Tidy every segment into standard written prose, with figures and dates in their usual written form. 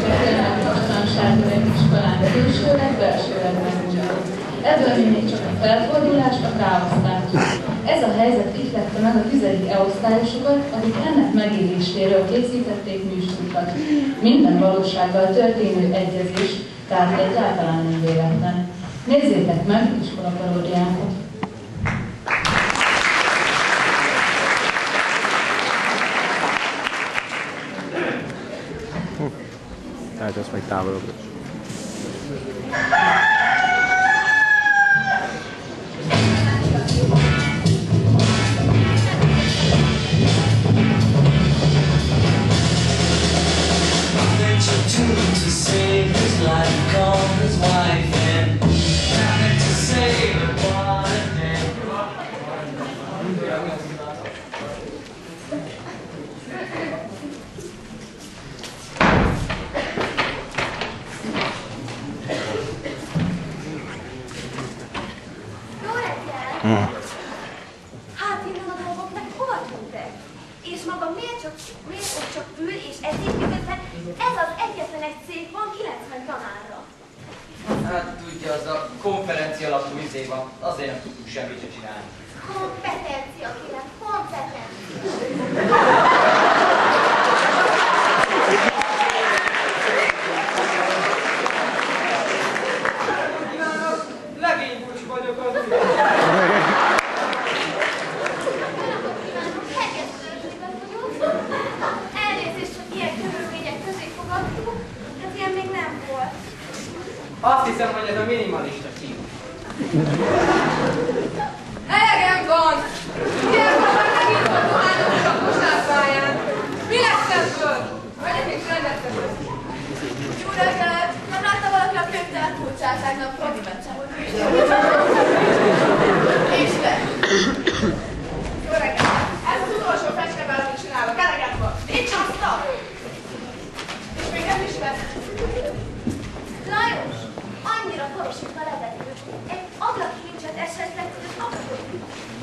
kérdések jönnek mostanság iskolán külsőleg, belsőleg megújulni. Ebből mi még csak a felfordulást, a káoszt látjuk. Ez a helyzet ihlette meg a 10. E-osztályosokat, akik ennek megéléséről készítették műsorukat. Minden valósággal történő egyezés, tehát egyáltalán nem véletlen. Nézzétek meg iskolaparódiánkat! Tehát ezt meg távolodott. To save his life, called his wife and tried to save her body. Jó reggel! Hát innen a dolgok meg hova tűntek? És maga miért ott csak ül és eddig miközben ez az egyetlen egy szék van 90 tanárra? Hát tudja, az a konferencia alapú izé van, azért nem tudtunk semmit se csinálni. Kompetencia, kérem, kompetencia. Legény búcsi vagyok az úgy. Elnézést, hogy ilyen körülmények közé fogadtuk, ez ilyen még nem volt. Azt hiszem, hogy ez a minimalista szín. Elegem van! Ilyenkor már megint a dohányok a kosárpályán. Mi lesz ebből? Vegyek és rendeztetek. Jó reggelt! Nem látta valaki a könyvtelen kulcsáságnak profi meccsen? És le! Jó reggelt! Ez az utolsó fecskeből, amit csinálok. Eleget van. Nincs azta! És még nem is vesz. Lajos! Annyira korosít a levegő. Egy ablakkincset esetleg tudod akarni.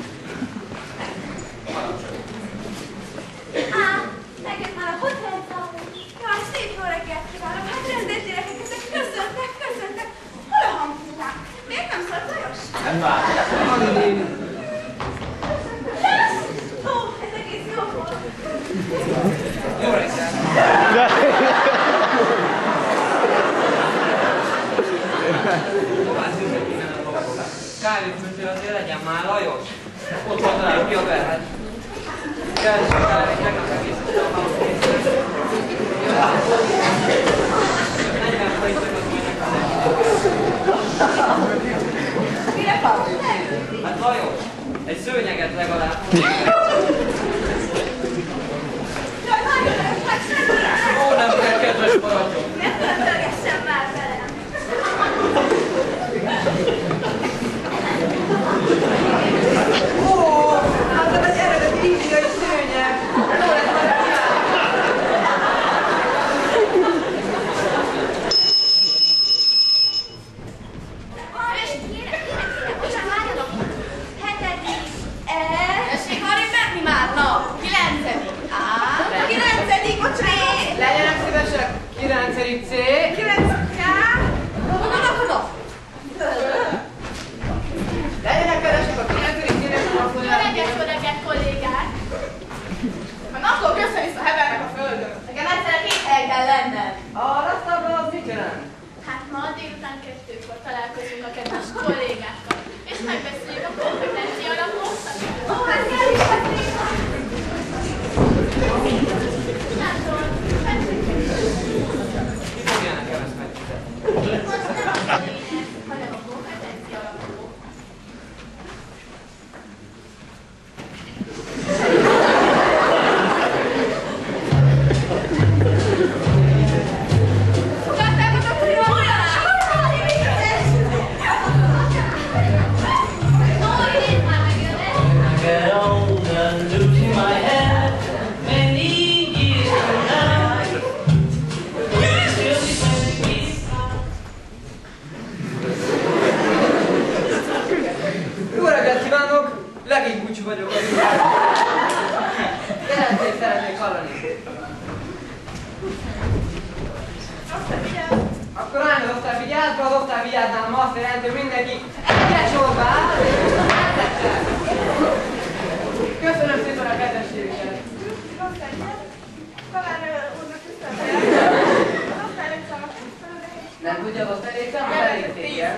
Á, megjött már a hotelszám. Jaj, szép jó reggelt kívánok. Hát rendelt gyerekek, ezek köszöntek. Hol a hangzulák? Miért nem szólt Lajos? Nem várj. Ó, ez egész jó volt. Jó reggelt. Kávéfőtől azért legyen már Lajos. Ott van talán ki a verhet. Keresek el, hogy meg az egészet a hangzészet. 40 forintot az majd neked. Mire fogunk? Hát Lajos, egy szőnyeget legalább. Jaj, nagyon hát segítek! Ó, nem kell, kedves maradjon. Ne töltegessen már velem! Ó, hát ez egy eredeti indiai szőnyeg. Jó lett már És kérem, bocsánat, várjanak! 7. Tessék, arrébb menni már, na! 9. Á, 9. bocsánat! legyenek szívesek, 9. C. 9K! Honnan akarok? Legyenek keresek a 9. C-nek a Jó reggelt, kollégák! Hát attól köszönsz a hevernek a földön. Nekem egyszerre 2 hely kell lennem. A rasztalban az mit jelent? Hát ma délután 2-kor találkozunk a kedves kollégákkal, és megbeszéljük a kompetencia alapú oktatást. Ó, hát kell is beszélni! Sándor, Mi fogja nekem ezt megfizetni? most nem az a lényeg, hanem a kompetencia alapú. 9-ben az osztályvigyáználom azt jelenti, hogy mindenki egyet sorba áll, és köszönöm szépen a kedvességüket! Nem tudja az osztálylékszám? Igen.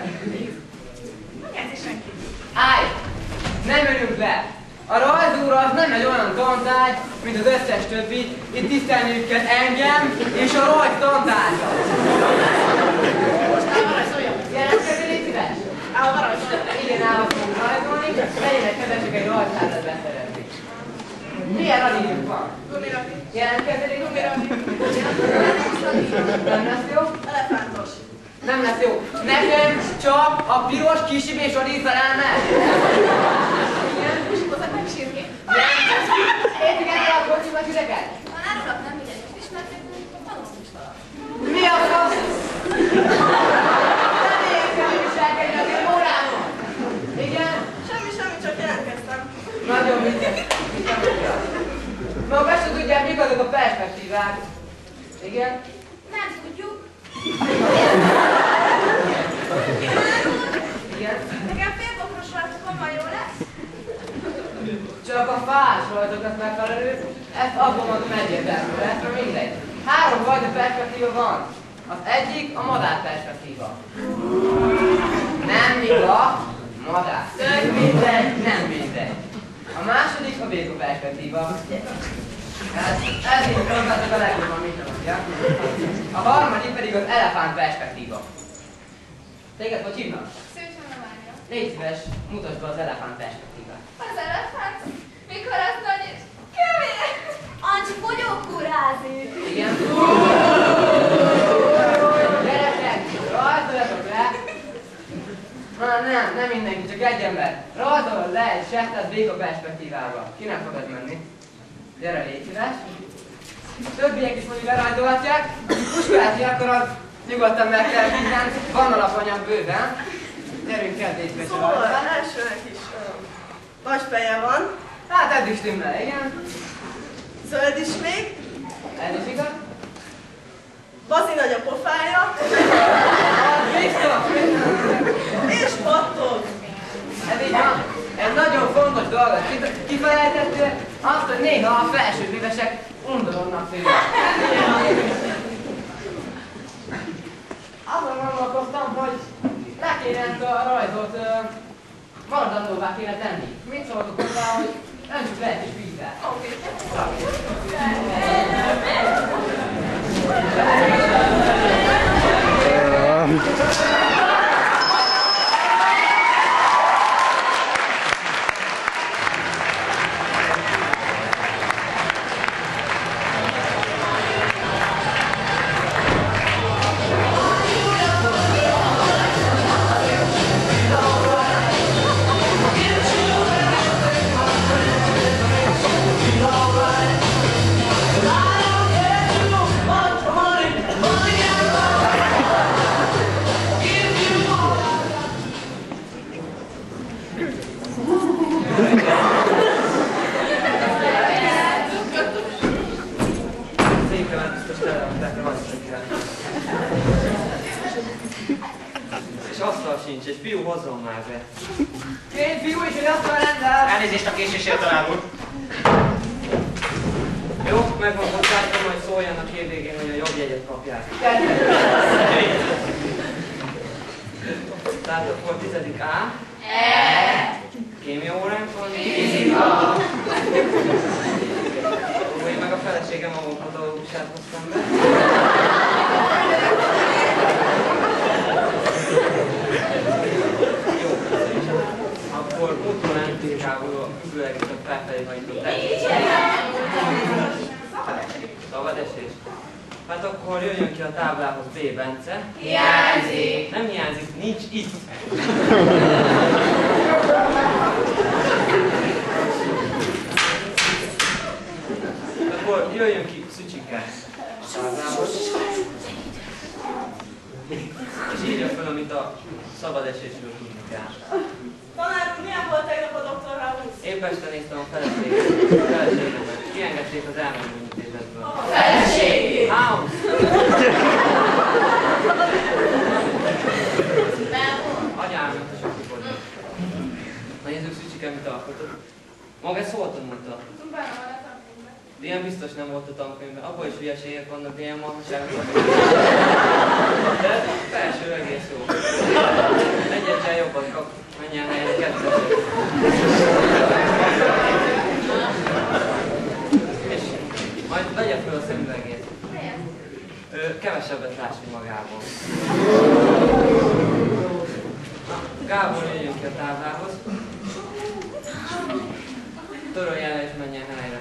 Állj! Nem ülünk le! A rajzóra az nem egy olyan tantárgy, mint az összes többi. Itt tisztelniük kell engem és a rajz tantárgyat. Most elvarajzoljam? Jelentkezni, légy szíves? Elvarajzoljam? Igen, el fogunk rajzolni, legyenek kedvesek egy rajztárgyat beszerezni. Milyen radíjunk van? Gumiradik. Jelentkezni, légy szíves? Gumiradik. Nem lesz jó? Elefántos. Nem lesz jó. Nekem csak a piros kisibés a díszalelme. Igen? És hozzá megsírni. Értiket el a kocsimat ideket? Ha árulak nem mindenki ismertetni, tanulni is valami. Mi a fasz? Nem értem, hogy viselkedni az én órámon. Igen? Semmi, csak jelentkeztem. Nagyon vicces. Maga se tudják, mik azok a perspektívák. Igen? Nem tudjuk. Igen? Nekem félbokros rajzokon van, jó lesz? Csak a fás rajzok lesz megfelelő, ezt abban mondom egyértelmű lesz, mert mindegy. 3 fajta perspektíva van. Az egyik a madár perspektíva. Nem míg a madár. Tök mindegy, nem mindegy. A második a béka perspektíva. Ez így mondhatok a legjobban, mint tudja. A harmadik pedig az elefánt perspektíva. Téged hogy hívnak? Szépen nem állja. Légy szíves, mutasd be az elefánt perspektívát. Az elefánt? Mikor az nagy és kemény? Ancsi fogyókúrázik. Igen. Gyerekek, rajzoljatok le! Nem mindenki, csak egy ember. Rajzol le egy sehtet béka perspektívával. Kinek fog ez menni? Gyere, légy szíves. Többiek is mondjuk lerajzolhatják. Puskálati akkor az nyugodtan meg kell minden. Van alapanyag bőven. Gyerünk el, légy szíves. Szóval elsőnek is nagy feje van, Hát ez is stimmel, igen. zöld is még, Ez is igaz. bazi nagy a pofája, Biztos! és pattog. Ez így van. Egy nagyon fontos dolgot kifejtettél, azt, hogy néha a felsőbbévesek undorodnak tőle. Azon gondolkoztam, hogy le kéne ezt a rajzot maradandóvá kéne tenni. Mit szóltok hozzá, hogy öntsük le egy kis vízzel? És asztal sincs, egy fiú hozzon már be. Két fiú is, hogy asztal rendel! Elnézést a késésért, tanár úr. Jó, meg van hozzától, hogy szóljanak hétvégén, hogy a jobb jegyet kapják. Tehát akkor 10. A. Kémia óránk van. Fizika. Én meg a feleségem avokadósát hoztam be. Jó. Akkor kultúrántikával függőlegített felfelé hajtott el. Szabad esés. Hát akkor jöjjön ki a táblához B. Bence. Hiányzik. Nem hiányzik, nincs itt. Akkor jöjjön ki Szücsike. Táblához. És írja fel, amit a szabad esésről tudni kell. Tanár úr, milyen volt tegnap a Dr. House? Épp este néztem a feleségemet. Kiengedték az elmenő intézetből. A feleségét. House! Maga ezt hol tanulta? Benne van a tankönyvben. Ilyen biztos nem volt a tankönyvben. Abban is hülyeségek vannak, ilyen marhaságok. De felső egész jó. Egyetlen jobban kap. Menjen helyre kettőt. És majd vegye fel a szemüvegét. Kevesebbet láss, mint magából. Gábor, jöjjön ki a táblához. Törölj el és menjen helyre.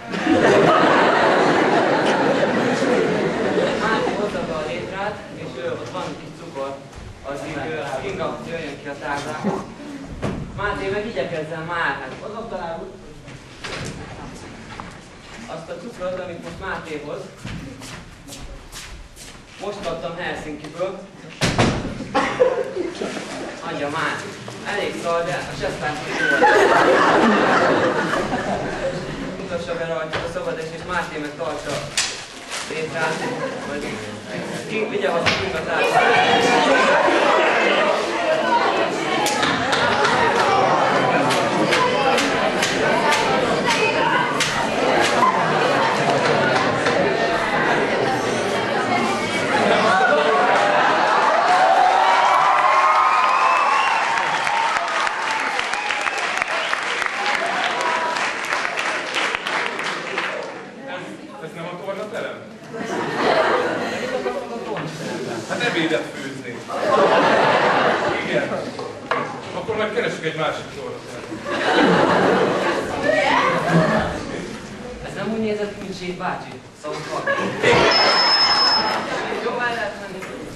Máté, hozza be a létrát, és ott van egy kis cukor. Addig Inga, jöjjön ki a táblához. Máté, meg igyekezzen már, hát azok találod. Azt a cukrot, amit most Máté hoz. Most kaptam Helsinkiből. Adja már. Elég szar, de a sesztánszor jó. Mutassa be rajta a szabadás, és Máté meg tartsa létrát. Vagy vigye haza Kinga társát. Hát ebédet főzni. Igen. Akkor majd keresünk egy másik tornatermet. Ez nem úgy nézett, mint Zsét bácsi. Szóval jó, el lehet menni.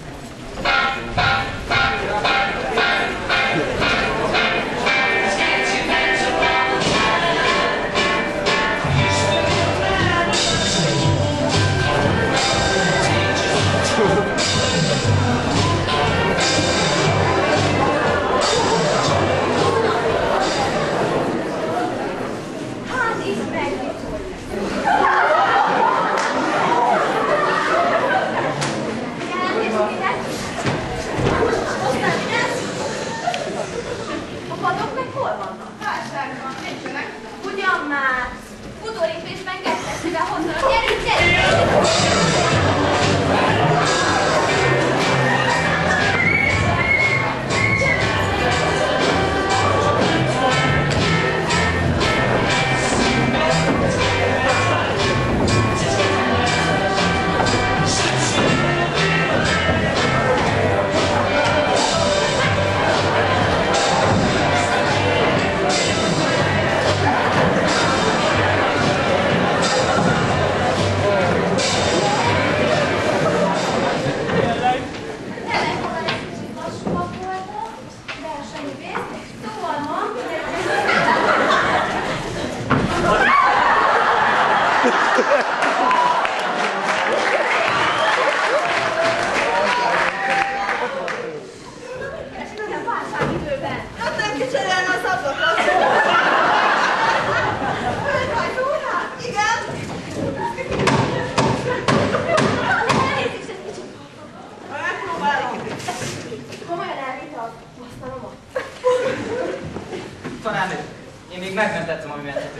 Tanárnő, én még megmentettem, ami mentető.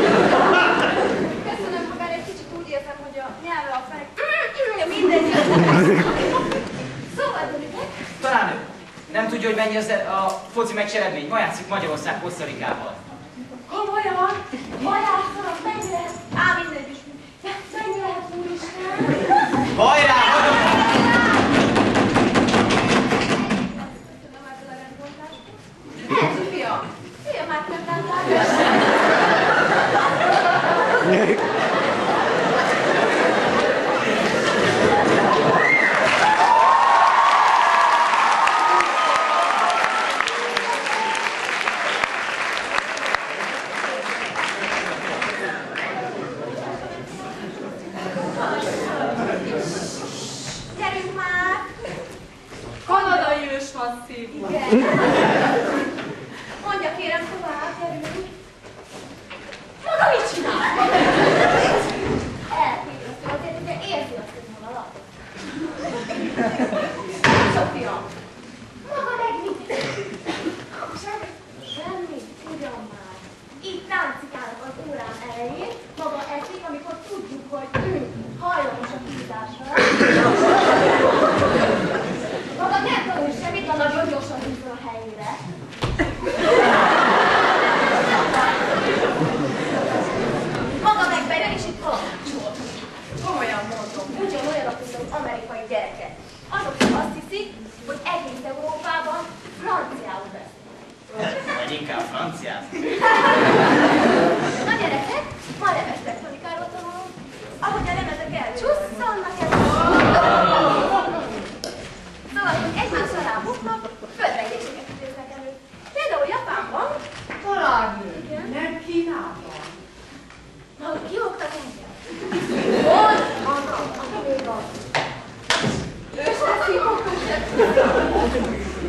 Köszönöm, ha bár egy kicsit úgy érzem, hogy a nyelve a fel... mindegy. Szóval, Dörüket? Tanárnő, nem tudja, hogy mennyi a foci meccs eredmény? Ma játszik Magyarország Kosztarikával. Komolyan? Ma játszanak, mennyire? Á, mindegy is. Mennyire, úristen? Hajrá! Fiam, már nem láttál? Gyerünk már! Kanadai ősmasszív. Igen. Mondja kérem tovább, gyerünk. Maga mit csinál? Elképesztő azért, hogy érzi azt, hogy hol a lap. Sofia, maga meg mit? Semmi, ugyan már. Itt táncikálnak az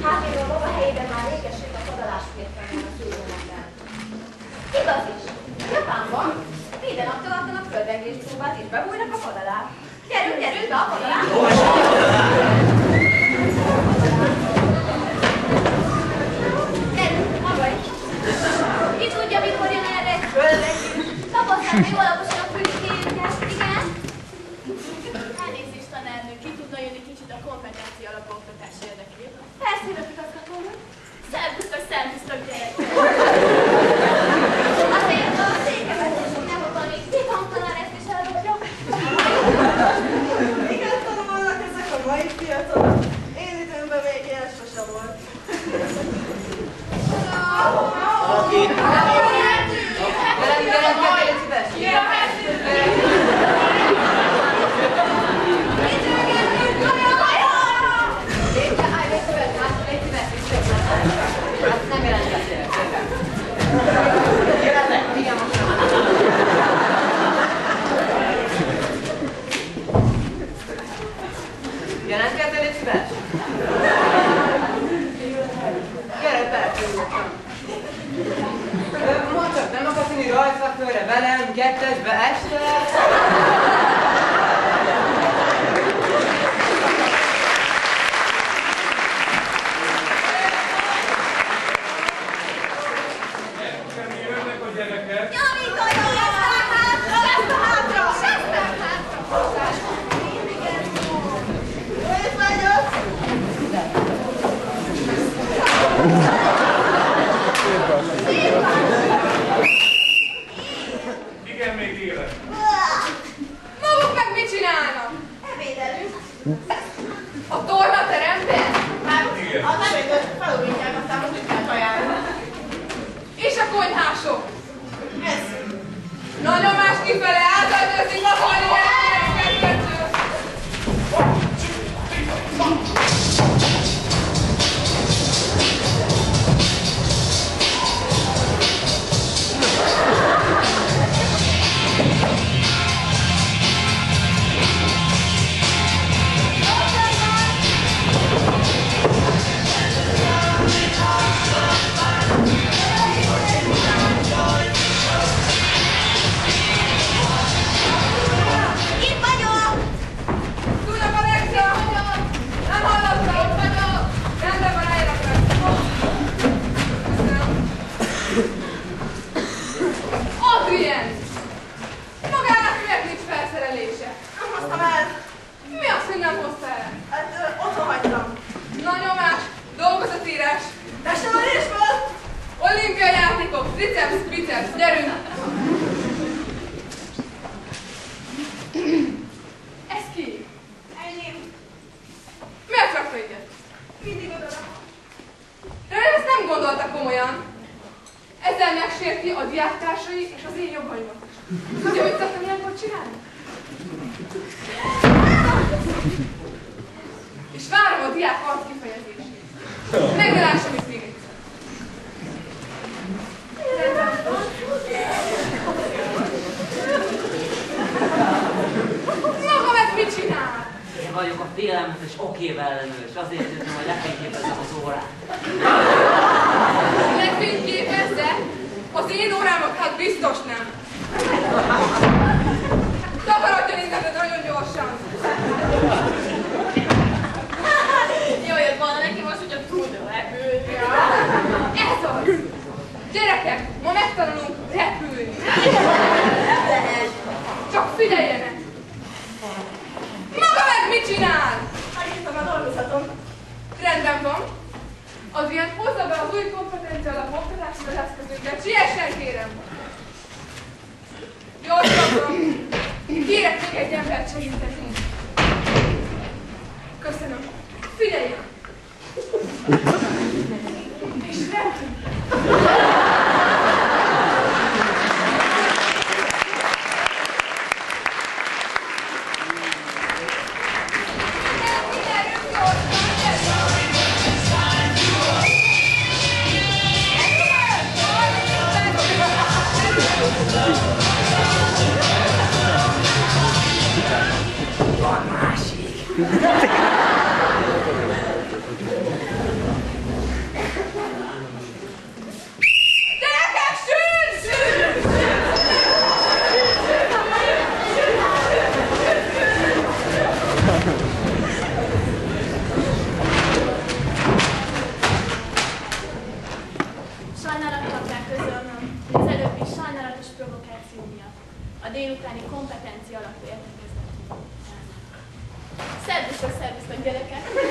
Hát még a baba helyében már régeség a padalások értelmén a szülőnekben. Igaz is. Japánban minden nap tartanak földrengés próbát és bebújnak a pad alá. Gyerünk, gyerünk be a pad alá! Gyerünk, maga is! Ki tudja, mikor jön erre egy földrengés? Tapasztalni jól alaposan a fülkéjüket, igen? Elnézést, tanárnő, ki tudna jönni kicsit a kompetencia alapú oktatás érdekében? Persze, jövök igazgatónak. Szervusztok, gyerekek! Azért a székevetésünk nem volt valami székhangtanár ezt is eldobja. Igen, tanulnak ezek a mai fiatalok. Én időmben még ilyen sose volt. Nem jelentkeztél. Igen, most jelentkeztél, légy szíves? Gyere, persze. Mondd csak, nem akarsz inni rajzszakörre velem, kettesbe este? Igen, még élet. Maguk meg mit csinálnak? Ebédelünk. A tornateremben? Igen. Az ebédot felújítják, aztán most itt kell kajálni. És a konyhások? Eszünk. Na nyomás kifele, átadőzik a konyhát! gyerekek.